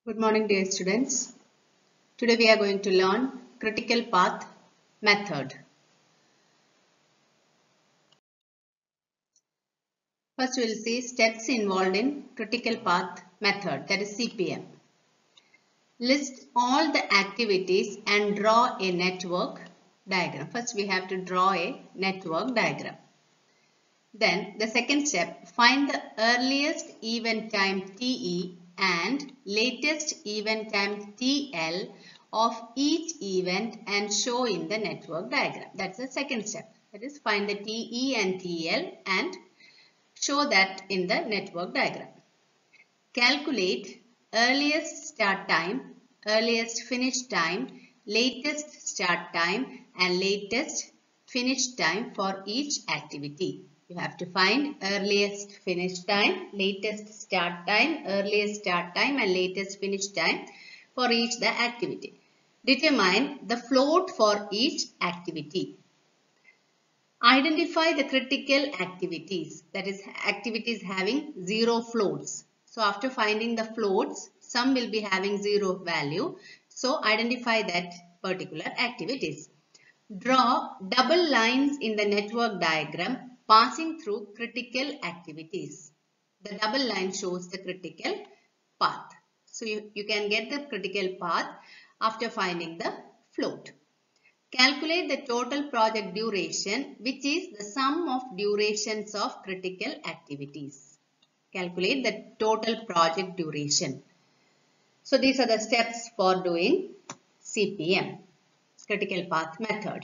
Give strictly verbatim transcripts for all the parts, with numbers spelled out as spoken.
Good morning, dear students. Today we are going to learn critical path method. First, we will see steps involved in critical path method, that is C P M. List all the activities and draw a network diagram. First, we have to draw a network diagram. Then, the second step, find the earliest event time T E and latest event time T L of each event and show in the network diagram. That's the second step. That is, find the T E and T L and show that in the network diagram. Calculate earliest start time, earliest finish time, latest start time and latest finish time for each activity. You have to find earliest finish time, latest start time, earliest start time and latest finish time for each the activity. Determine the float for each activity. Identify the critical activities, that is activities having zero floats. So after finding the floats, some will be having zero value. So identify that particular activities. Draw double lines in the network diagram passing through critical activities. The double line shows the critical path. So you, you can get the critical path after finding the float. Calculate the total project duration, which is the sum of durations of critical activities. Calculate the total project duration. So these are the steps for doing C P M, critical path method.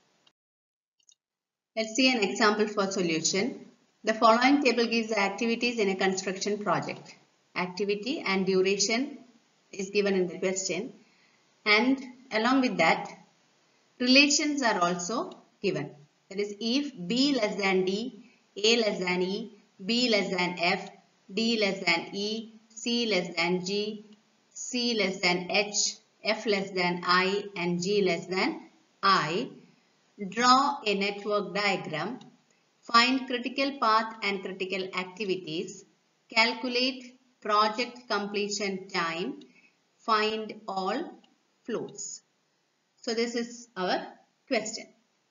Let's see an example for solution. The following table gives the activities in a construction project. Activity and duration is given in the question, and along with that, relations are also given. That is, if B less than D, A less than E, B less than F, D less than E, C less than G, C less than H, F less than I and G less than I, draw a network diagram, find critical path and critical activities, calculate project completion time, find all floats. So this is our question.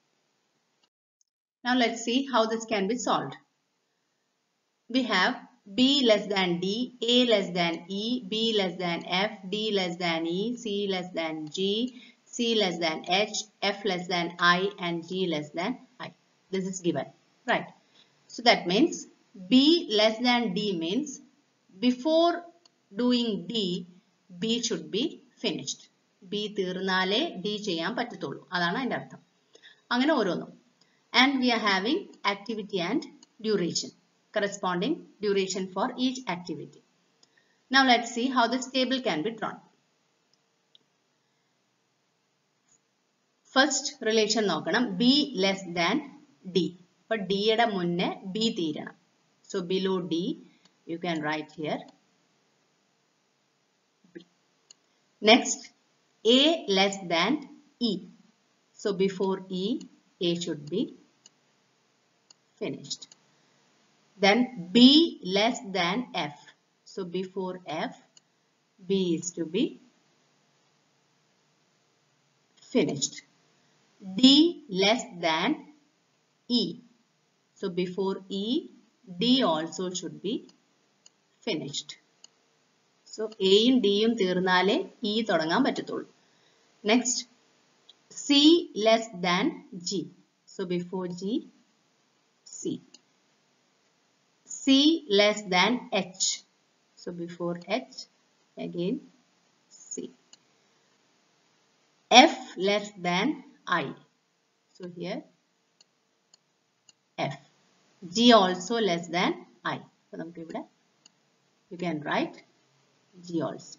Now let's see how this can be solved. We have B less than D, A less than E, B less than F, D less than E, C less than G, C less than H, F less than I and G less than I. This is given, right? So that means B less than D means before doing D, B should be finished. B തീർന്നാലേ D ചെയ്യാൻ പറ്റത്തുള്ളൂ. അതാണ് അതിന്റെ അർത്ഥം. അങ്ങനെ ഓരോന്നും. And we are having activity and duration, corresponding duration for each activity. Now let's see how this table can be drawn. First relation നോക്കണം, B less than D. അപ്പോൾ D യുടെ മുന്നേ B തീരണം. So below D, you can write here B. Next, A less than E. So before E, A should be finished. Then B less than F. So before F, B is to be finished. D less than E. So before E, D also should be finished. So A യും D യും തീർന്നാലേ E തുടങ്ങാൻ പറ്റത്തുള്ളൂ. Next, C less than G. So before G, C. C less than H. So before H, again C. F less than I. So here F. G also less than I. So you can write G also.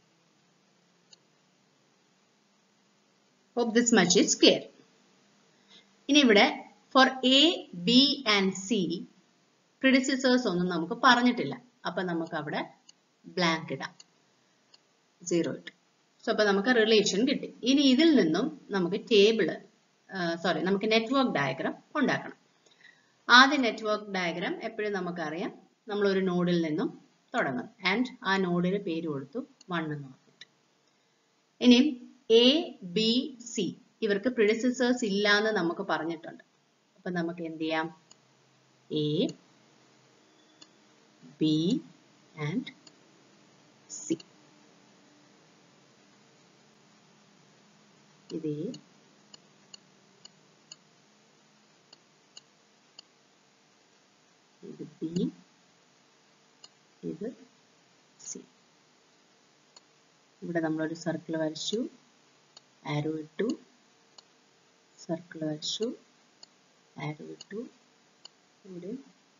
Hope this much is clear. ഇനി ഇവിടെ for A, B and C, predecessors ഒന്നും നമുക്ക് പറഞ്ഞിട്ടില്ല. അപ്പോൾ നമുക്ക് അവിടെ blank ഇടാം. zero ഇട്ടു. So അപ്പോൾ നമുക്ക് relation കിട്ടി. ഇനി ഇതിൽ നിന്നും നമുക്ക് table, sorry, നമുക്ക് network diagram ഉണ്ടാക്കണം. ആദ്യ network diagram എപ്പോഴും നമുക്കറിയാം, നമ്മൾ ഒരു നോഡിൽ നിന്നും തുടങ്ങുന്നത്. ആൻഡ് ആ നോഡിന് പേര് കൊടുത്തു വൺ എന്ന് പറഞ്ഞിട്ട്. ഇനി എ ബി സി ഇവർക്ക് പ്രിഡിസസേഴ്സ് ഇല്ല എന്ന് നമുക്ക് പറഞ്ഞിട്ടുണ്ട്. അപ്പൊ നമുക്ക് എന്ത് ചെയ്യാം? A B and C. ഇത് എ, ഇത് ബി, ഇത് സി. ഇവിടെ നമ്മളൊരു സർക്കിൾ വരച്ചു, ആരോ ഇട്ടു, സർക്കിൾ വരച്ചു, ആരോ ഇട്ടു, ഇവിടെ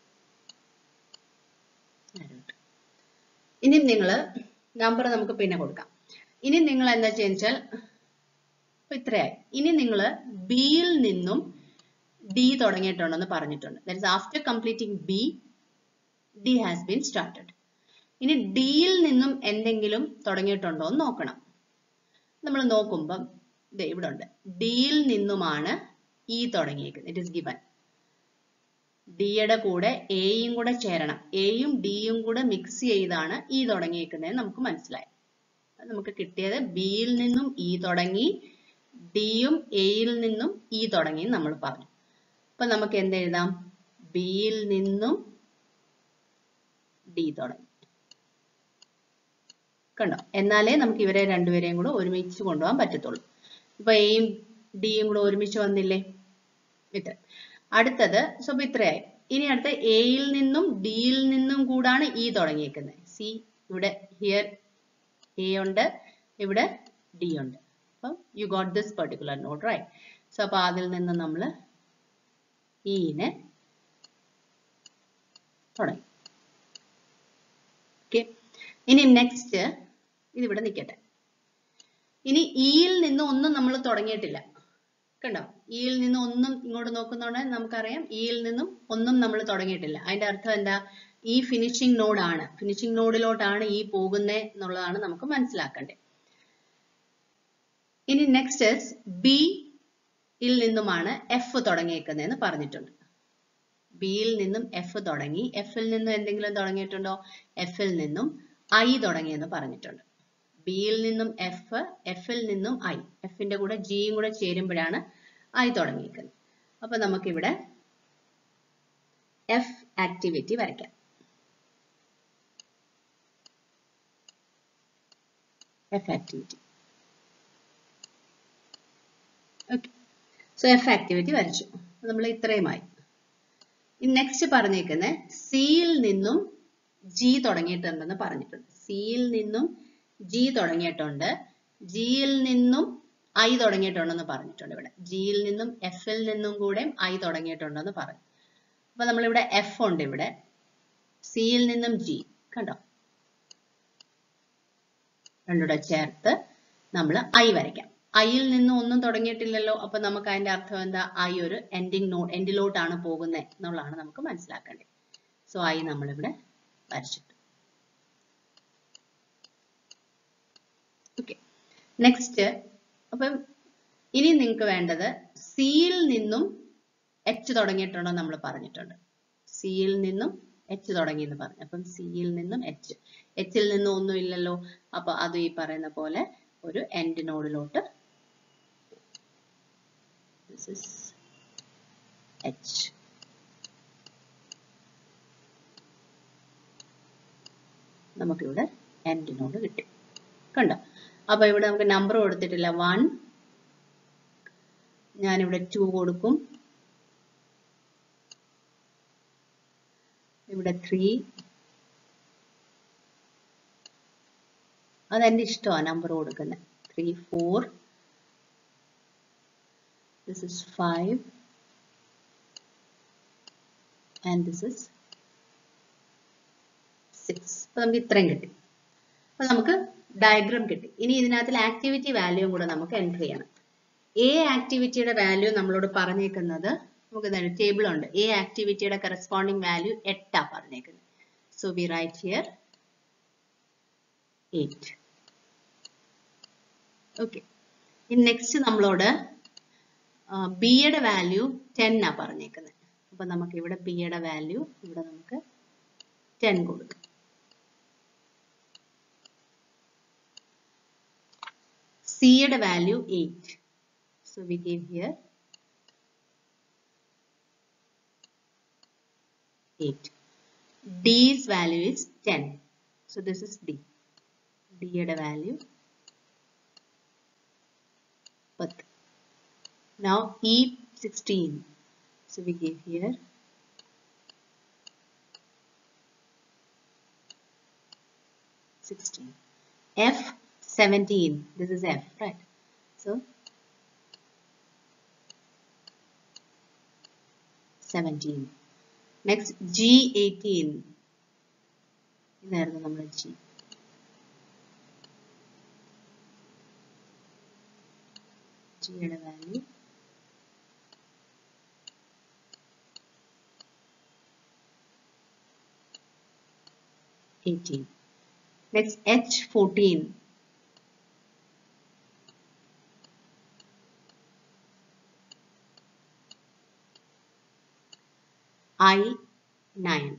ആരോ ഇട്ടു. ഇനി നിങ്ങൾ നമ്പർ നമുക്ക് പിന്നെ കൊടുക്കാം. ഇനി നിങ്ങൾ എന്താ ചെയ്യുക, ഇത്രയായി. ഇനി നിങ്ങൾ ബിയിൽ നിന്നും ഡി തുടങ്ങിയിട്ടുണ്ടെന്ന് പറഞ്ഞിട്ടുണ്ട്. That is after completing B, D has been started. ഇനി ഡിയിൽ നിന്നും എന്തെങ്കിലും തുടങ്ങിയിട്ടുണ്ടോ എന്ന് നോക്കണം. നമ്മൾ നോക്കുമ്പം ഇത് ഇവിടെ ഉണ്ട്. ഡിയിൽ നിന്നുമാണ് ഇ തുടങ്ങിയേക്കുന്നത്. It is given. ഡിയുടെ കൂടെ എയും കൂടെ ചേരണം. എയും ഡിയും കൂടെ മിക്സ് ചെയ്താണ് ഇ തുടങ്ങിയേക്കുന്നത് നമുക്ക് മനസ്സിലായി. നമുക്ക് കിട്ടിയത് ബിയിൽ നിന്നും ഇ തുടങ്ങി, ഡിയും എയിൽ നിന്നും ഇ തുടങ്ങി നമ്മൾ പറഞ്ഞു. അപ്പൊ നമുക്ക് എന്ത് എഴുതാം? ബിയിൽ നിന്നും ഡി തുടങ്ങി. കണ്ടോ? എന്നാലേ നമുക്ക് ഇവരെ രണ്ടുപേരെയും കൂടെ ഒരുമിച്ച് കൊണ്ടുപോകാൻ പറ്റത്തുള്ളൂ. ഇപ്പൊ എയും ഡിയും കൂടെ ഒരുമിച്ച് വന്നില്ലേ? ഇത്ര. അടുത്തത് സോ ഇത്രയായി. ഇനി അടുത്ത എയിൽ നിന്നും ഡിയിൽ നിന്നും കൂടാണ് ഇ തുടങ്ങിയേക്കുന്നത്. സി ഇവിടെ ഹിയർ എ ഉണ്ട്, ഇവിടെ ഡി ഉണ്ട്. അപ്പം you got this particular node, right? So അപ്പൊ അതിൽ നിന്ന് നമ്മൾ ഇനെ തുടങ്ങി. ഓക്കെ. ഇനി നെക്സ്റ്റ് ഇതിവിടെ നിൽക്കട്ടെ. ഇനി ഇയിൽ നിന്ന് ഒന്നും നമ്മൾ തുടങ്ങിയിട്ടില്ല. കണ്ടോ? ഇയിൽ നിന്ന് ഒന്നും ഇങ്ങോട്ട് നോക്കുന്നോണ്ട് നമുക്കറിയാം ഇയിൽ നിന്നും ഒന്നും നമ്മൾ തുടങ്ങിയിട്ടില്ല. അതിന്റെ അർത്ഥം എന്താ? ഈ ഫിനിഷിംഗ് നോഡാണ്, ഫിനിഷിംഗ് നോഡിലോട്ടാണ് ഈ പോകുന്നത് എന്നുള്ളതാണ് നമുക്ക് മനസ്സിലാക്കേണ്ടത്. ഇനി നെക്സ്റ്റ് ബിയിൽ നിന്നുമാണ് എഫ് തുടങ്ങിയേക്കുന്നതെന്ന് പറഞ്ഞിട്ടുണ്ട്. ബിയിൽ നിന്നും എഫ് തുടങ്ങി. എഫിൽ നിന്നും എന്തെങ്കിലും തുടങ്ങിയിട്ടുണ്ടോ? എഫിൽ നിന്നും ഐ തുടങ്ങിയെന്ന് പറഞ്ഞിട്ടുണ്ട്. ബിയിൽ നിന്നും എഫ്, എഫിൽ നിന്നും ഐ, എഫിന്റെ കൂടെ ജിയും കൂടെ ചേരുമ്പോഴാണ് ഐ തുടങ്ങിയിരിക്കുന്നത്. അപ്പൊ നമുക്കിവിടെ എഫ് ആക്ടിവിറ്റി വരയ്ക്കാം. F activity. Okay. So F activity വരച്ചു. നമ്മൾ ഇത്രയുമായി. നെക്സ്റ്റ് പറഞ്ഞേക്കുന്നത് സിയിൽ നിന്നും ജി തുടങ്ങിയിട്ടുണ്ടെന്ന് പറഞ്ഞിട്ടുണ്ട്. സിയിൽ നിന്നും ജി തുടങ്ങിയിട്ടുണ്ട്, ജിയിൽ നിന്നും ഐ തുടങ്ങിയിട്ടുണ്ടെന്ന് പറഞ്ഞിട്ടുണ്ട്. ഇവിടെ ജിയിൽ നിന്നും എഫിൽ നിന്നും കൂടെ ഐ തുടങ്ങിയിട്ടുണ്ടെന്ന് പറഞ്ഞു. അപ്പൊ നമ്മളിവിടെ എഫ് ഉണ്ട്, ഇവിടെ സിയിൽ നിന്നും ജി. കണ്ടോ? രണ്ടുകൂടെ ചേർത്ത് നമ്മൾ ഐ വരയ്ക്കാം. ഐയിൽ നിന്നും ഒന്നും തുടങ്ങിയിട്ടില്ലല്ലോ. അപ്പൊ നമുക്ക് അതിന്റെ അർത്ഥം എന്താ? ഐ ഒരു എൻഡിങ് നോഡ്, എൻഡിലോട്ടാണ് പോകുന്നത് എന്നുള്ളതാണ് നമുക്ക് മനസ്സിലാക്കേണ്ടത്. സോ ഐ നമ്മളിവിടെ വരച്ചിട്ട്. ഓക്കെ. നെക്സ്റ്റ് അപ്പം ഇനി നിങ്ങൾക്ക് വേണ്ടത് സിയിൽ നിന്നും എച്ച് തുടങ്ങിയിട്ടുണ്ടോ നമ്മൾ പറഞ്ഞിട്ടുണ്ട്. സിയിൽ നിന്നും എച്ച് തുടങ്ങി എന്ന് പറഞ്ഞു. അപ്പം സിയിൽ നിന്നും എച്ച്, എച്ചിൽ നിന്നും ഒന്നും ഇല്ലല്ലോ. അപ്പൊ അത് ഈ പറയുന്ന പോലെ ഒരു എൻഡ് നോഡിലോട്ട് this is H. നമുക്കിവിടെ എൻഡ് നോഡ് കിട്ടി. കണ്ടോ? അപ്പൊ ഇവിടെ നമുക്ക് നമ്പർ കൊടുത്തിട്ടില്ല. വൺ, ഞാനിവിടെ ടു കൊടുക്കും, ഇവിടെ ത്രീ. അതെന്റെ ഇഷ്ടമാണ് നമ്പർ കൊടുക്കുന്നത്. Three, four, this is five, and this is six. അപ്പൊ നമുക്ക് ഇത്രയും കിട്ടി. അപ്പൊ നമുക്ക് ഡയഗ്രാം കിട്ടി. ഇനി ഇതിനകത്തിൽ ആക്ടിവിറ്റി വാല്യൂ കൂടെ നമുക്ക് എൻട്രി ചെയ്യണം. എ ആക്ടിവിറ്റിയുടെ വാല്യൂ നമ്മളോട് പറഞ്ഞേക്കുന്നത് നമുക്ക് ടേബിൾ ഉണ്ട്. എ ആക്ടിവിറ്റിയുടെ കറസ്പോണ്ടിങ് വാല്യൂ എട്ടാ പറഞ്ഞേക്കുന്നത്. So we write here eight. Okay. ഇനി നെക്സ്റ്റ് നമ്മളോട് ബിയുടെ വാല്യൂ ടെൻ ആ പറഞ്ഞേക്കുന്നത്. അപ്പൊ നമുക്ക് ഇവിടെ ബിയുടെ വാല്യൂ ഇവിടെ നമുക്ക് ടെൻ കൊടുക്കാം. C യുടെ value eight. So we give here eight. D's value is ten. So this is D. D യുടെ value ten. Now E sixteen. So we give here sixteen. F seventeen. This is F, right? So seventeen. Next G eighteen. ഇതായിരുന്നു നമ്മുടെ G. G യുടെ value eighteen. Next H fourteen. I nine.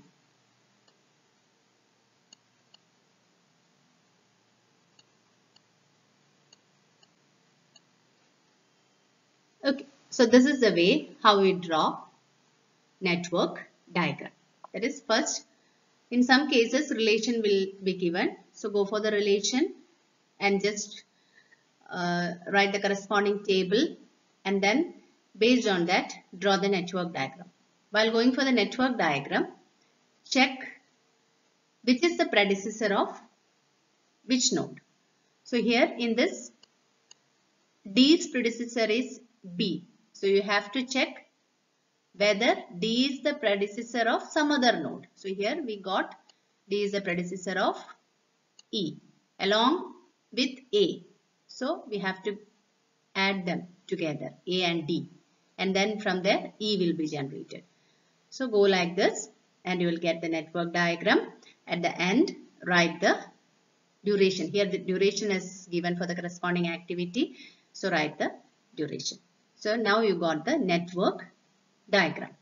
Okay, so this is the way how we draw network diagram. That is, first, in some cases relation will be given. So go for the relation and just uh, write the corresponding table, and then based on that draw the network diagram. While going for the network diagram, check which is the predecessor of which node. So here in this, D's predecessor is B. So you have to check whether D is the predecessor of some other node. So here we got D is the predecessor of E along with A. So we have to add them together, A and D, and then from there E will be generated. So go like this and you will get the network diagram. At the end, write the duration. Here the duration is given for the corresponding activity. So write the duration. So now you got the network diagram.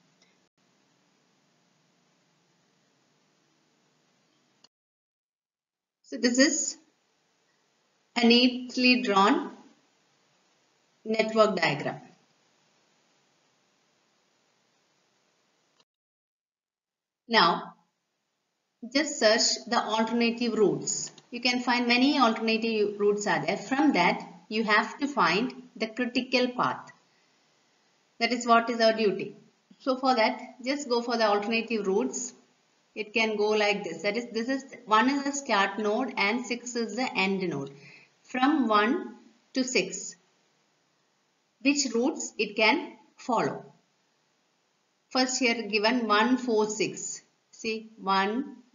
So this is a neatly drawn network diagram. Now just search the alternative routes. You can find many alternative routes are there. From that you have to find the critical path. That is what is our duty. So for that, just go for the alternative routes. It can go like this. That is, this is one is the start node and six is the end node. From one to six, which routes it can follow? First here given one, four, six. See, one,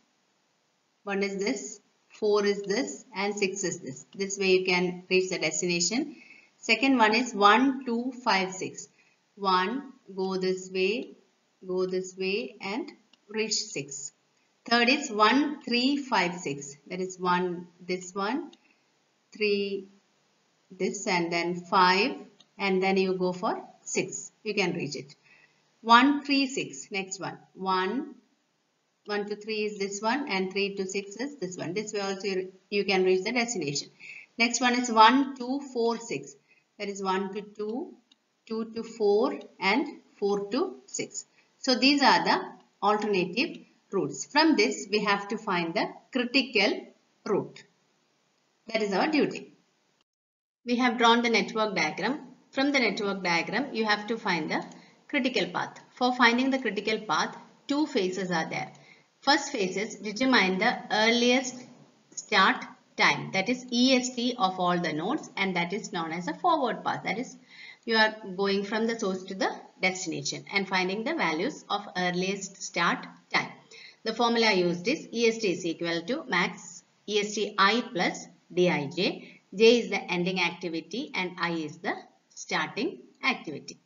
one is this, four is this, and six is this. This way you can reach the destination. Second one is one, two, five, six. one, go this way, go this way, and reach six. Third is one, three, five, six. That is one, this one, three, this, and then five, and then you go for six. You can reach it. one, three, six. Next one. one, one to three is this one, and three to six is this one. This way also you, you can reach the destination. Next one is one, two, four, six. That is one to two, two to four, and four to six. So these are the alternative routes. From this we have to find the critical route. That is our duty. We have drawn the network diagram. From the network diagram you have to find the critical path. For finding the critical path, two phases are there. First phase is determine the earliest start time. That is E S T of all the nodes, and that is known as a forward path. That is, you are going from the source to the destination and finding the values of earliest start time. The formula used is E S T is equal to max E S T I plus Dij. J is the ending activity and I is the starting activity.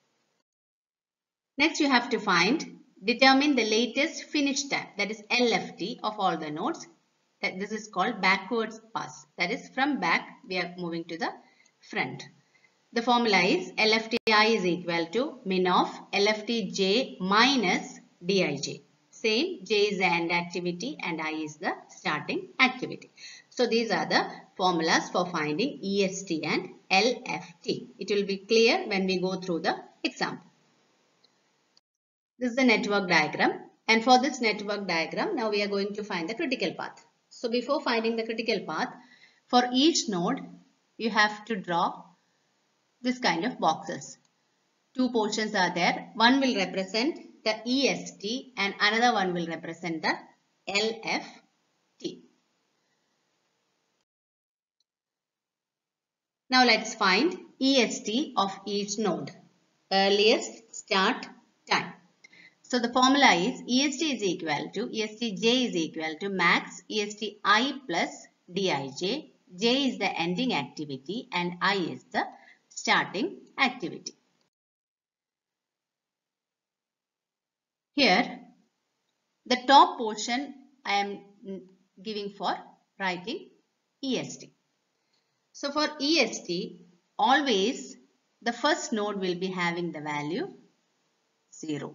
Next you have to find, determine the latest finish time. That is L F T of all the nodes. That this is called backwards pass. That is, from back we are moving to the front. The formula is L F T I is equal to min of L F T J minus Dij. Same, J is the end activity and I is the starting activity. So these are the formulas for finding E S T and L F T. It will be clear when we go through the example. This is the network diagram, and for this network diagram, now we are going to find the critical path. So before finding the critical path, for each node, you have to draw this kind of boxes. Two portions are there. One will represent the E S T and another one will represent the L F T. Now let's find E S T of each node. Earliest start time. So the formula is E S T is equal to E S T j is equal to max E S T I plus Dij. J is the ending activity and I is the starting activity. Here, the top portion I am giving for writing E S T. So for E S T, always the first node will be having the value zero.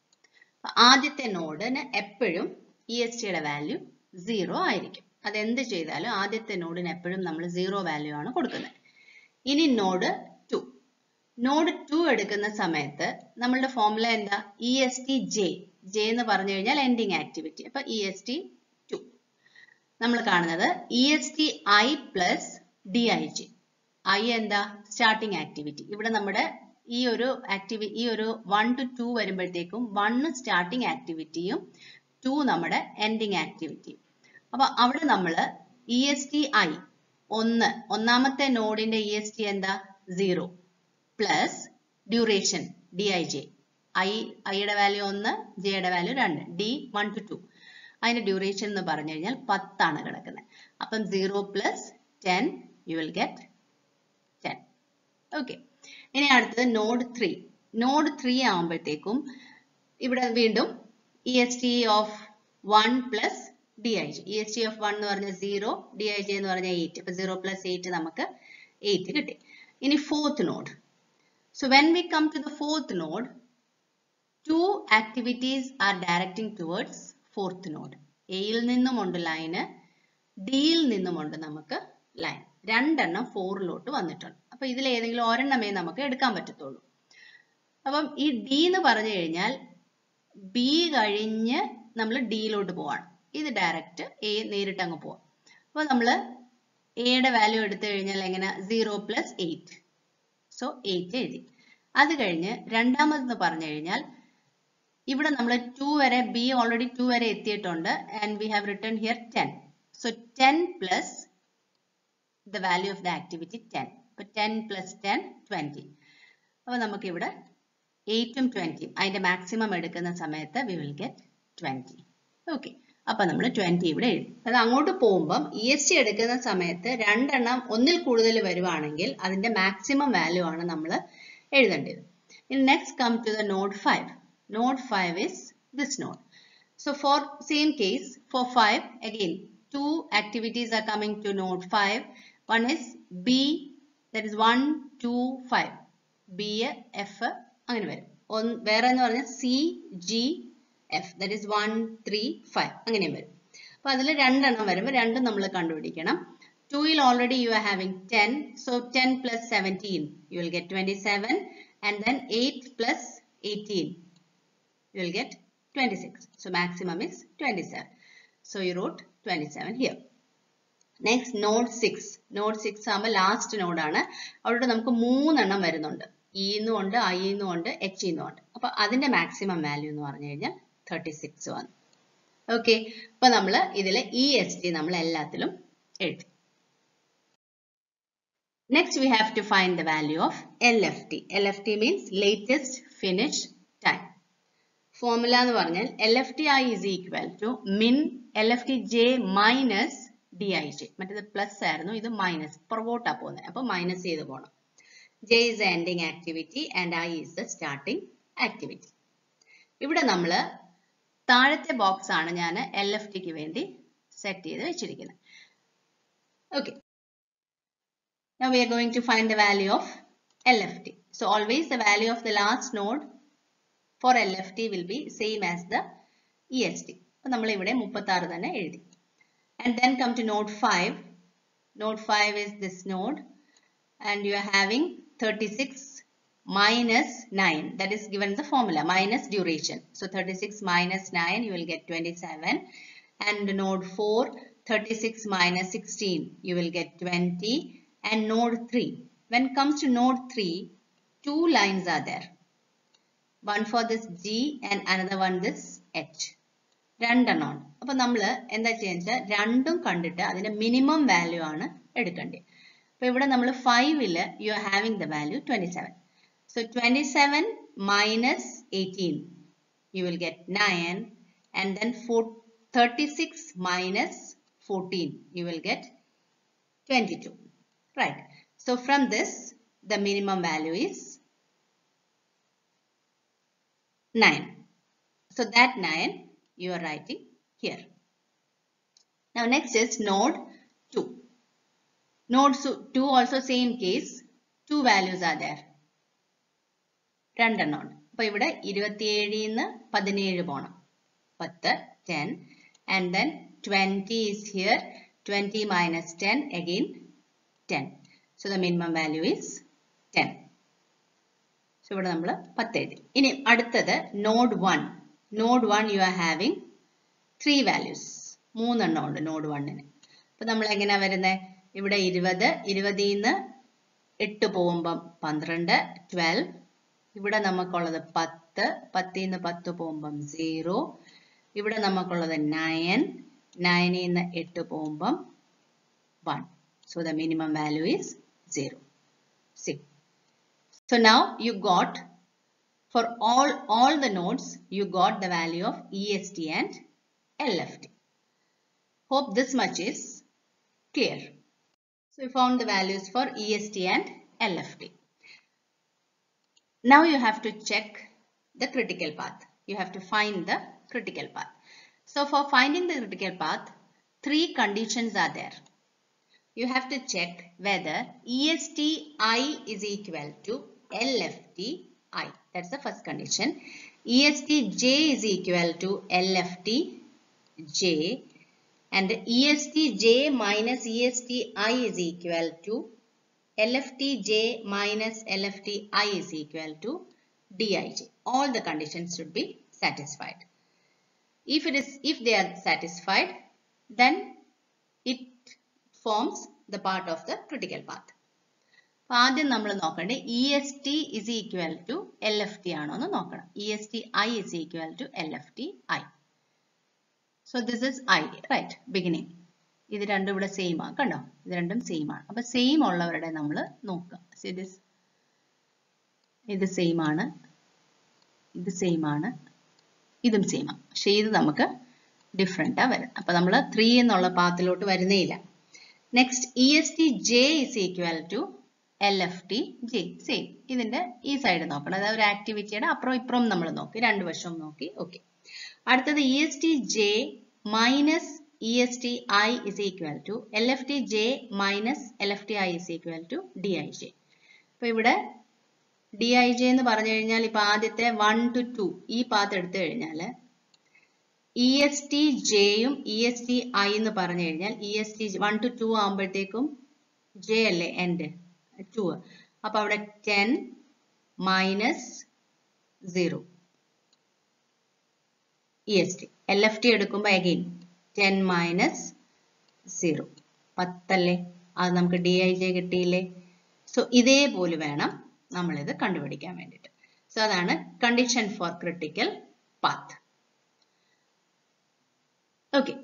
ആദ്യത്തെ നോഡിന് എപ്പോഴും E S T യുടെ value zero ആയിരിക്കും. അതെന്ത് ചെയ്താലും ആദ്യത്തെ നോഡിന് എപ്പോഴും നമ്മൾ സീറോ വാല്യൂ ആണ് കൊടുക്കുന്നത്. ഇനി നോഡ് ടു. നോഡ് ടു എടുക്കുന്ന സമയത്ത് നമ്മളുടെ ഫോർമുല എന്താ? E S T J. J എന്ന് പറഞ്ഞു കഴിഞ്ഞാൽ എൻഡിങ് ആക്ടിവിറ്റി. അപ്പൊ E S T ടു. നമ്മൾ കാണുന്നത് E S T I plus Dij. I എന്താ? Starting activity. ഇവിടെ നമ്മുടെ ഈ ഒരു ആക്ടിവി ഈ ഒരു വൺ ടു ടു വരുമ്പോഴത്തേക്കും വൺ സ്റ്റാർട്ടിംഗ് ആക്ടിവിറ്റിയും ടു നമ്മുടെ എൻഡിങ് ആക്ടിവിറ്റിയും. അപ്പൊ അവിടെ നമ്മൾ E S T I ഒന്ന് ഒന്നാമത്തെ നോഡിന്റെ E S T എന്താ? Zero plus duration Dij. I ഐയുടെ വാല്യൂ ഒന്ന്, ജെയുടെ വാല്യൂ രണ്ട്. D one two two. അതിന്റെ ഡ്യൂറേഷൻ എന്ന് പറഞ്ഞു കഴിഞ്ഞാൽ പത്താണ് കിടക്കുന്നത്. അപ്പം zero plus ten you will get ten. Okay. ഇനി അടുത്തത് നോഡ് ത്രീ. നോഡ് ത്രീ ആവുമ്പോഴത്തേക്കും ഇവിടെ വീണ്ടും E S T of one plus Dij. E S T of one എന്ന് പറഞ്ഞാൽ സീറോ, Dij എന്ന് പറഞ്ഞാൽ എയ്റ്റ്. അപ്പൊ സീറോ പ്ലസ് എയ്റ്റ് നമുക്ക് എയ്റ്റ് കിട്ടി. ഇനി fourth node. So when we come to the fourth node, two activities are directing towards fourth node. A യിൽ നിന്നുമുണ്ട് line, ഡിയിൽ നിന്നുമുണ്ട് നമുക്ക് ലൈൻ. രണ്ടെണ്ണം ഫോറിലോട്ട് വന്നിട്ടുണ്ട്. അപ്പൊ ഇതിൽ ഏതെങ്കിലും ഒരെണ്ണമേ നമുക്ക് എടുക്കാൻ പറ്റത്തുള്ളൂ. അപ്പം ഈ ഡി എന്ന് പറഞ്ഞു കഴിഞ്ഞാൽ ബി കഴിഞ്ഞ് നമ്മൾ ഡിയിലോട്ട് പോവാണ്. ഇത് ഡയറക്റ്റ് എ നേരിട്ട് അങ്ങ് പോവാം. അപ്പൊ നമ്മൾ എയുടെ വാല്യൂ എടുത്തു കഴിഞ്ഞാൽ എങ്ങനെ? Zero plus eight. So eight എഴുതി. അത് കഴിഞ്ഞ് രണ്ടാമതെന്ന് പറഞ്ഞു കഴിഞ്ഞാൽ ഇവിടെ നമ്മൾ ടു വരെ ബി ഓൾറെഡി ടു വരെ എത്തിയിട്ടുണ്ട്. And we have return here ten. So ten plus the value of the activity ten. അപ്പൊ ടെൻ പ്ലസ് ടെൻ ട്വന്റി. അപ്പൊ നമുക്ക് ഇവിടെ എയ്റ്റും ട്വന്റിയും അതിന്റെ മാക്സിമം എടുക്കുന്ന സമയത്ത് we will get twenty. Okay. അപ്പൊ നമ്മൾ ട്വന്റി ഇവിടെ എഴുതി. അത് അങ്ങോട്ട് പോകുമ്പം E S T എടുക്കുന്ന സമയത്ത് രണ്ടെണ്ണം ഒന്നിൽ കൂടുതൽ വരുവാണെങ്കിൽ അതിന്റെ മാക്സിമം വാല്യൂ ആണ് നമ്മൾ എഴുതേണ്ടത്. ഇനി next come to the node five. Node five is this node. So for same case, for five again two activities are coming to node five. One is B, that is one, two, five. B, F അങ്ങനെ വരും. ഒന്ന് വേറെ എന്ന് പറഞ്ഞാൽ C, G, F, that is one, three, five അങ്ങനെ വരും. അപ്പൊ അതിൽ രണ്ടെണ്ണം വരുമ്പോൾ രണ്ടും നമ്മൾ കണ്ടുപിടിക്കണം. two ൽ already you are having ten, so ten plus seventeen you will get twenty-seven, and then eight plus eighteen you will get twenty-six. So maximum is twenty-seven. So you wrote twenty-seven here. Next node six. Node six ആകുമ്പോൾ last നോഡാണ്. അവിടെ നമുക്ക് മൂന്നെണ്ണം വരുന്നുണ്ട്. E എന്നും ഉണ്ട്, I എന്നും ഉണ്ട്, H എന്നും ഉണ്ട്. അപ്പൊ അതിന്റെ മാക്സിമം വാല്യൂ എന്ന് പറഞ്ഞു കഴിഞ്ഞാൽ തേർട്ടി സിക്സ് വന്നു. ഓക്കെ. അപ്പൊ നമ്മൾ ഇതിലെ E S T നമ്മൾ എല്ലാത്തിലും എഴുതി. Next we have to find the value of L F T. L F T means latest finish time. Formula എന്ന് പറഞ്ഞാൽ L F T I is equal to min L F T J minus Dij. മറ്റേത് plus ആയിരുന്നു, ഇത് minus. പുറകോട്ടാ പോകുന്നത്. അപ്പൊ minus ചെയ്ത് പോകണം. J is the ending activity and I is the starting activity. ഇവിടെ നമ്മൾ താഴത്തെ ബോക്സ് ആണ് ഞാൻ L F T ക്ക് വേണ്ടി സെറ്റ് ചെയ്ത് വെച്ചിരിക്കുന്നത്. Okay. Now we are going to find the value of L F T. So always the value of the last node for L F T will be same as the E S T. അപ്പോൾ നമ്മൾ ഇവിടെ മുപ്പത്താറ് തന്നെ എഴുതി. And then come to node five. Node five is this node. And you are having thirty-six minus nine. That is given the formula, minus duration. So thirty-six minus nine, you will get twenty-seven. And node four, thirty-six minus sixteen, you will get twenty. And node three. When it comes to node three, two lines are there. One for this G and another one this H. രണ്ടെണ്ണം. അപ്പോൾ നമ്മൾ എന്താ ചെയ്യുന്നത് രണ്ടും കണ്ടിട്ട് അതിന്റെ minimum value ആണ് എടുക്കേണ്ടത്. അപ്പോൾ ഇവിടെ നമ്മൾ five ൽ you are having the value twenty-seven. So twenty-seven minus eighteen, you will get nine, and then thirty-six minus fourteen, you will get twenty-two. Right. So from this, the minimum value is nine. So that nine you are writing here. Now next is node two. Node two also same case. Two values are there. രണ്ടെണ്ണം. അപ്പോൾ ഇവിടെ ഇരുപത്തിയേഴിൽ നിന്ന് പതിനേഴ് പോണം. ten, ten, and then twenty is here. twenty minus ten, again ten. So the minimum value is ten. So ഇവിടെ നമ്മൾ ten എഴുതി. ഇനി അടുത്തത് node one. Node one you are having three values. മൂന്നെണ്ണം ഉണ്ട് node one ന്. അപ്പോൾ നമ്മൾ എങ്ങനെയാ വരുന്നത്? ഇവിടെ ഇരുപത്, ഇരുപതിൽ നിന്ന് എട്ട് പോകുമ്പോൾ പന്ത്രണ്ട്, twelve. ഇവിടെ നമുക്കുള്ളത് പത്ത്, പത്തിൽ നിന്ന് പത്ത് പോകുമ്പോൾ zero. ഇവിടെ നമുക്കുള്ളത് nine, nine ൽ നിന്ന് എട്ട് പോകുമ്പോൾ one. So the minimum value is zero. See. So now you got, for all, all the nodes, you got the value of E S T and L F T. Hope this much is clear. So we found the values for E S T and L F T. Now you have to check the critical path. You have to find the critical path. So for finding the critical path, three conditions are there. You have to check whether E S T I is equal to L F T I. That's the first condition. E S T J is equal to L F T J. And E S T J minus E S T I is equal to L F T J minus L F T I is equal to D I J. All the conditions should be satisfied. If it is, if they are satisfied, then it forms the part of the critical path. ആദ്യം നമ്മൾ നോക്കേണ്ടത് E S T is equal to L F T ആണോ എന്ന് നോക്കണം. E S T I is equal to L F T I. So this is I, right? Beginning. ഇത് രണ്ടും ഇവിടെ same ആണ്. കണ്ടോ? ഇത് രണ്ടും സെയിം ആണ്. അപ്പോൾ സെയിം ഉള്ളവരുടെ നമ്മൾ നോക്കുക. See this. ഇത് സെയിം ആണ്. ഇത് സെയിം ആണ്. ഇതും സെയിം ആണ്. പക്ഷേ ഇത് നമുക്ക് ഡിഫറെൻ്റ് ആ വരുന്നത്. അപ്പോൾ നമ്മൾ three എന്നുള്ള പാത്തിലോട്ട് വരുന്നേ ഇല്ല. Next E S T J is equal to L F T J. Same. ഇതിന്റെ ഈ സൈഡ് നോക്കണം. അതായത് ഒരു ആക്ടിവിറ്റിയുടെ അപ്പുറം ഇപ്പുറം നമ്മൾ നോക്കി. രണ്ട് വശവും നോക്കി. ഓക്കെ. അടുത്തത് E S T J minus E S T I is equal to L F T J minus L F T I is equal to D I J. അപ്പോൾ ഇവിടെ D I J എന്ന് പറഞ്ഞു കഴിഞ്ഞാൽ ഇപ്പോൾ ആദ്യത്തെ one to two ഈ path എടുത്തു കഴിഞ്ഞാൽ E S T J യും E S T I എന്ന് പറഞ്ഞു കഴിഞ്ഞാൽ E S T one to two ആകുമ്പോഴത്തേക്കും J അല്ലേ end two. അപ്പോൾ അവിടെ ten minus zero E S T. L F T എടുക്കുമ്പോൾ again ten minus zero. പത്തല്ലേ? അത് നമുക്ക് D I J കിട്ടിയില്ലേ? സോ ഇതേപോലെ വേണം നമ്മളിത് കണ്ടുപിടിക്കാൻ വേണ്ടിയിട്ട്. സോ അതാണ് condition for critical path. Okay.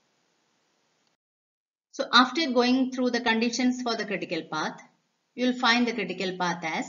So after going through the conditions for the critical path, you will find the critical path as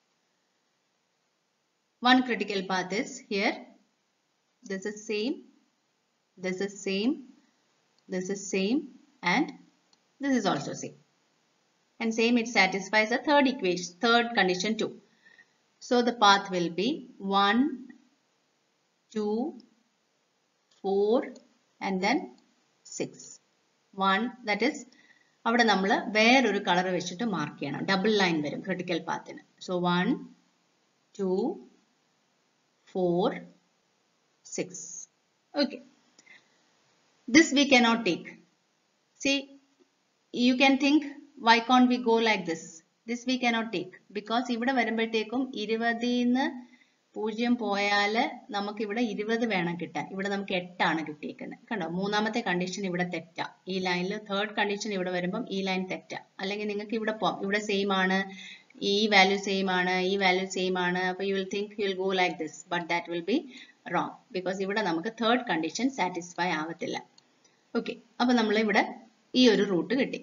one critical path is here. This is same. This is same. This is same. And this is also same. And same, it satisfies the third equation, third condition too. So the path will be one, two, four, and then six. one, that is, അവിടെ നമ്മൾ വേറൊരു colour വെച്ചിട്ട് mark ചെയ്യണം. Double line വരും critical പാത്തിന്. So one, two, four, six. Okay. This we cannot take. See, you can think, why can't we go like this? This we cannot take because ഇവിടെ വരുമ്പോഴത്തേക്കും ഇരുപതിന്ന് പൂജ്യം പോയാൽ നമുക്ക് ഇവിടെ ഇരുപത് വേണം കിട്ടാൻ. ഇവിടെ നമുക്ക് എട്ടാണ് കിട്ടിയിരിക്കുന്നത്. കണ്ടോ, മൂന്നാമത്തെ കണ്ടീഷൻ ഇവിടെ തെറ്റാ. ഈ ലൈനിൽ തേർഡ് കണ്ടീഷൻ ഇവിടെ വരുമ്പം ഈ ലൈൻ തെറ്റാ. അല്ലെങ്കിൽ നിങ്ങൾക്ക് ഇവിടെ പോവാം, ഇവിടെ സെയിം ആണ്, ഈ വാല്യൂ സെയിം ആണ്, ഈ വാല്യൂ സെയിം ആണ്. അപ്പോൾ you will think you will go like this, but that will be wrong because ഇവിടെ നമുക്ക് തേർഡ് കണ്ടീഷൻ സാറ്റിസ്ഫൈ ആവത്തില്ല. ഓക്കെ, അപ്പോൾ നമ്മൾ ഇവിടെ ഈ ഒരു റൂട്ട് കിട്ടി.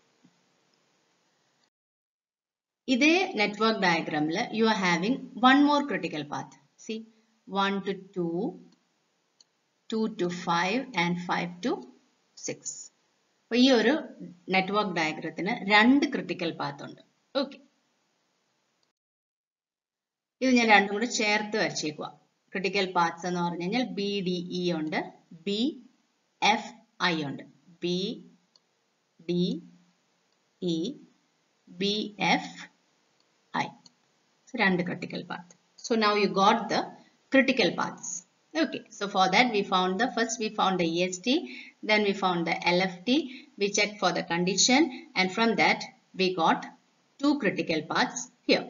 ഇതേ നെറ്റ്വർക്ക് ഡയഗ്രാമിൽ you are having one more critical path. C, one two two, two two five and five two six. അപ്പോൾ ഈ ഒരു നെറ്റ്വർക്ക് ഡയഗ്രത്തിന് രണ്ട് ക്രിട്ടിക്കൽ പാത്ത് ഉണ്ട്. ഓക്കെ, ഇത് ഞാൻ രണ്ടും കൂടെ ചേർത്ത് വരച്ചേക്കുക. ക്രിട്ടിക്കൽ പാത്ത്സ് എന്ന് പറഞ്ഞു കഴിഞ്ഞാൽ ബി ഡി ഇ ഉണ്ട്, ബി എഫ് ഐ ഉണ്ട്. B D E B F I. So, രണ്ട് critical path. So, now you got the critical paths. Okay. So, for that we found the, first we found the E S T, then we found the L F T, we checked for the condition, and from that we got two critical paths here.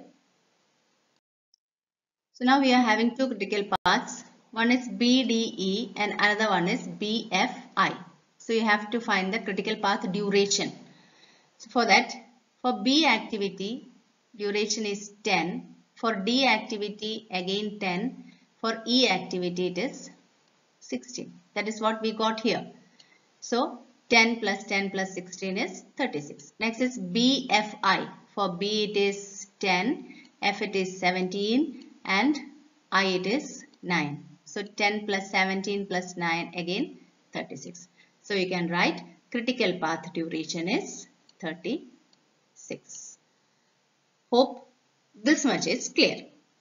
So, now we are having two critical paths. One is B D E and another one is B F I. So, you have to find the critical path duration. So, for that, for B activity, duration is ten. For D activity, again ten. For E activity, it is sixteen. That is what we got here. So, ten plus ten plus sixteen is thirty-six. Next is B F I. For B, it is ten. F, it is seventeen. And I, it is nine. So, ten plus seventeen plus nine, again thirty-six. So, you can write critical path duration is thirty-six. Hope this much is clear.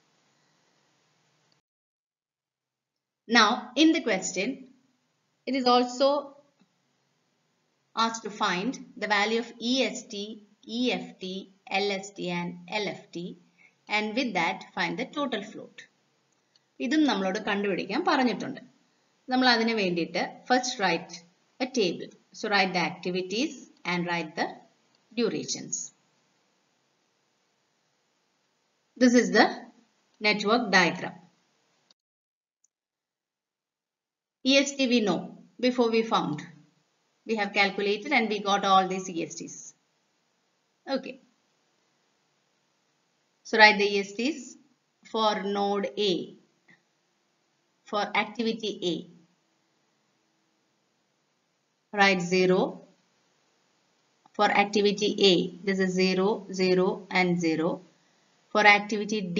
Now, in the question, it is also asked to find the value of E S T, E F T, L S T and L F T, and with that find the total float. ഇതും നമ്മളോട് കണ്ടുപിടിക്കാൻ പറഞ്ഞിട്ടുണ്ട്. നമ്മൾ അതിനു വേണ്ടിയിട്ട് first write a table. So, write the activities and write the durations. This is the network diagram. E S T we know before we found. We have calculated and we got all these E S Ts. Okay. So write the E S Ts for node A. For activity A, write zero. For activity A, this is zero, zero and zero. For activity D,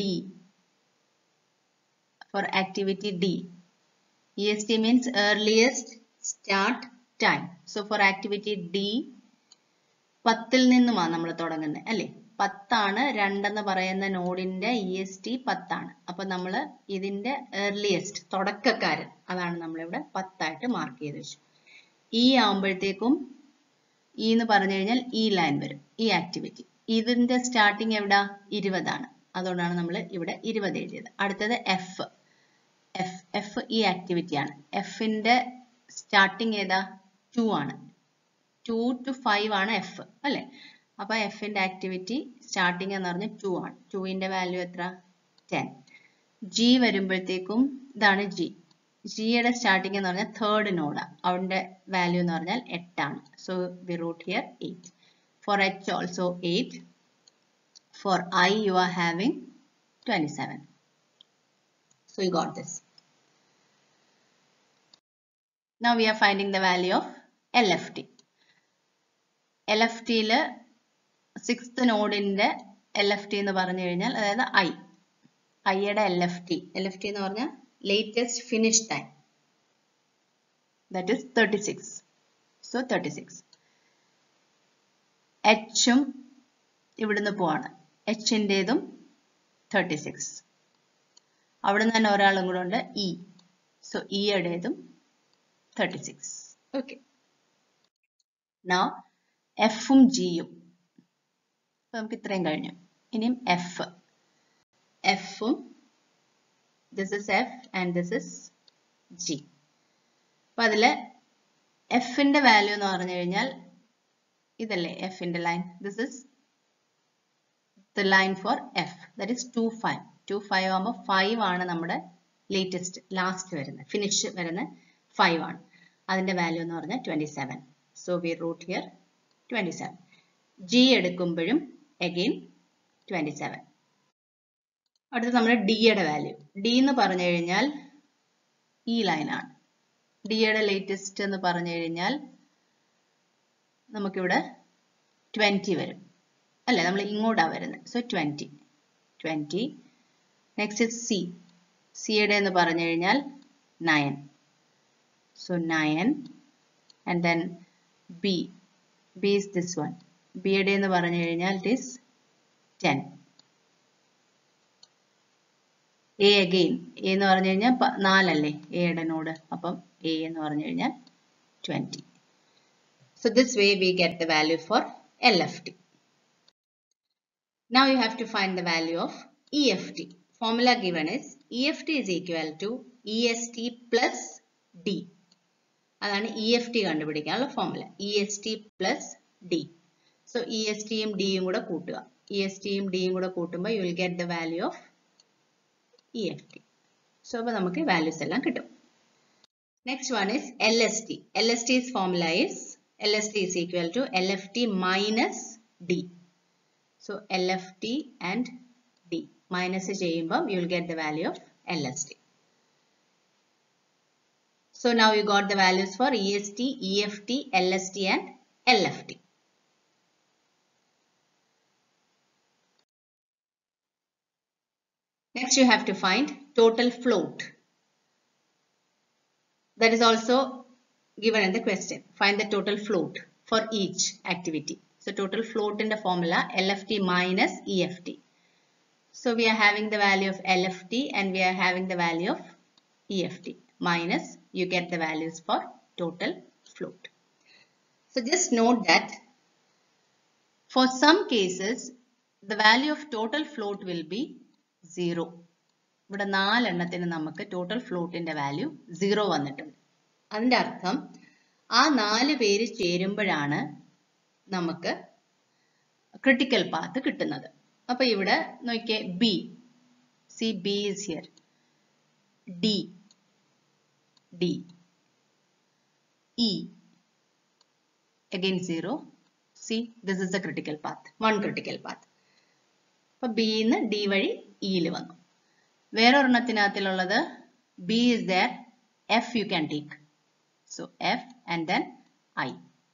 for activity D, E S T means earliest start time. So, for activity D, പത്തിൽ നിന്നുമാണ് നമ്മൾ തുടങ്ങുന്നത് അല്ലേ? പത്താണ് രണ്ടെന്ന് പറയുന്ന നോഡിന്റെ E S T പത്താണ്. അപ്പോൾ നമ്മൾ ഇതിന്റെ earliest തുടക്കക്കാരൻ അതാണ് നമ്മളിവിടെ പത്തായിട്ട് മാർക്ക് ചെയ്ത് വെച്ചു. ഈ ആവുമ്പോഴത്തേക്കും ഈ എന്ന് പറഞ്ഞു കഴിഞ്ഞാൽ ഈ ലൈൻ വരും, ഈ ആക്ടിവിറ്റി. ഇതിന്റെ സ്റ്റാർട്ടിങ് എവിടെ? ഇരുപതാണ്. അതുകൊണ്ടാണ് നമ്മൾ ഇവിടെ ഇരുപത് എഴുതിയത്. അടുത്തത് എഫ്. എഫ് എഫ് ഈ ആക്ടിവിറ്റി ആണ്. എഫിന്റെ സ്റ്റാർട്ടിങ് ഏതാ? ടു ആണ്. ടു ടു ഫൈവ് ആണ് എഫ് അല്ലെ? അപ്പൊ എഫിന്റെ ആക്ടിവിറ്റി സ്റ്റാർട്ടിങ് എന്ന് പറഞ്ഞാൽ ടു ആണ്. ടുവിന്റെ വാല്യൂ എത്ര? ടെൻ. ജി വരുമ്പോഴത്തേക്കും ഇതാണ് ജി. ജിയുടെ സ്റ്റാർട്ടിങ് എന്ന് പറഞ്ഞാൽ തേർഡ് നോഡാണ്. അവന്റെ വാല്യൂ എന്ന് പറഞ്ഞാൽ എട്ടാണ്. So we root here eight. For H also eight. For I you are having twenty-seven. So you got this. Now we are finding the value of L F T. L F T ile sixth node inde L F T എന്ന് പറഞ്ഞു കഴിഞ്ഞാൽ അതായത് I. I യുടെ L F T. L F T എന്ന് പറഞ്ഞാൽ latest finish time. That is thirty-six. So thirty-six. എച്ചും ഇവിടുന്ന് പോവാണ്. എച്ചിൻ്റെതും തേർട്ടി സിക്സ്. അവിടെ നിന്ന് തന്നെ ഒരാളും കൂടെ ഉണ്ട്, ഇ. സോ ഇയുടേതും തേർട്ടി സിക്സ്. ഓക്കെ. നൗ എഫും ജിയും നമുക്ക് ഇത്രയും കഴിഞ്ഞു. ഇനിയും എഫ്. എഫും this is F and this is G. അപ്പൊ അതില് എഫിന്റെ വാല്യൂ എന്ന് പറഞ്ഞു കഴിഞ്ഞാൽ ഇതല്ലേ Fന്റെ line. This is the line for F. That is two five. two five ആകുമ്പോൾ five ആണ് നമ്മുടെ latest, last വരുന്നത്, finish വരുന്ന five ആണ്. അതിന്റെ വാല്യൂ എന്ന് പറഞ്ഞാൽ twenty-seven. So we wrote here twenty-seven. G എടുക്കുമ്പോഴും again twenty-seven. അടുത്ത നമ്മുടെ D യുടെ വാല്യൂ. D എന്ന് പറഞ്ഞു കഴിഞ്ഞാൽ ഈ ലൈനാണ്. D യുടെ latest എന്ന് പറഞ്ഞു കഴിഞ്ഞാൽ നമുക്കിവിടെ twenty വരും അല്ലേ, നമ്മൾ ഇങ്ങോട്ടാണ് വരുന്നത്. So twenty. twenty. Next C. C യുടെ എന്ന് പറഞ്ഞു കഴിഞ്ഞാൽ nine. So nine. And then B. B is this one. B യുടെ എന്ന് പറഞ്ഞു കഴിഞ്ഞാൽ it is ten. A again. A എന്ന് പറഞ്ഞു കഴിഞ്ഞാൽ നാലല്ലേ A യുടെ നോഡ്. അപ്പം A എന്ന് പറഞ്ഞു കഴിഞ്ഞാൽ twenty. So this way we get the value for L F T. Now you have to find the value of E F T. Formula given is E F T is equal to E S T plus D. അതാണ് E F T കണ്ടുപിടിക്കാനുള്ള formula. E S T plus D. So E S T യും D യും കൂടെ കൂട്ടുക. E S T യും D യും കൂടെ കൂട്ടുമ്പോൾ you will get the value of E F T. So അപ്പോൾ നമുക്ക് values എല്ലാം കിട്ടും. Next one is L S T. L S T's formula is L S T is equal to L F T minus D. So L F T and D minus ചെയ്യുമ്പോൾ you will get the value of L S T. So now you got the values for E S T, E F T, L S T and L F T. Next you have to find total float. That is also given in the question. Find the total float for each activity. So total float in the formula L F T minus E F T. So we are having the value of L F T and we are having the value of E F T. Minus, you get the values for total float. So just note that for some cases, the value of total float will be zero. ഇവിടെ നാലെണ്ണത്തിന് നമുക്ക് total ഫ്ലോട്ടിന്റെ value zero വന്നിട്ടുണ്ട്. അതിന്റെ അർത്ഥം ആ നാല് പേര് ചേരുമ്പോഴാണ് നമുക്ക് critical path കിട്ടുന്നത്. അപ്പൊ ഇവിടെ നോക്കിയേ B. See B is here. D. D. E. Again zero. See, this is the critical path. One critical path. അപ്പൊ B ന്ന് D വഴി E യിൽ വന്നു. വേറൊരെണ്ണത്തിനകത്തിലുള്ളത് B is there. F you can take. So F and then I.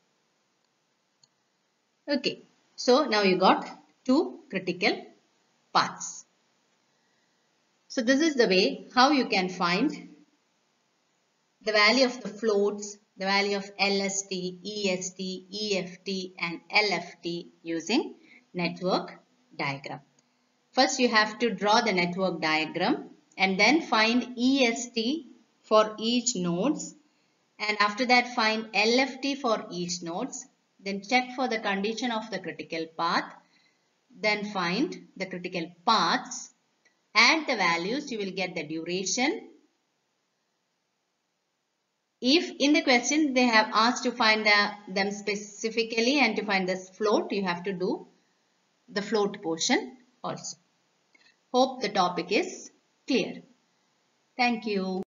Okay. So now you got two critical paths. So this is the way how you can find the value of the floats, the value of L S T, E S T, E F T and L F T using network diagram. First you have to draw the network diagram and then find E S T for each nodes, and after that find L F T for each nodes, then check for the condition of the critical path, then find the critical paths, add the values, you will get the duration. If in the question they have asked to find the, them specifically and to find this float, you have to do the float portion also. Hope the topic is clear. Thank you.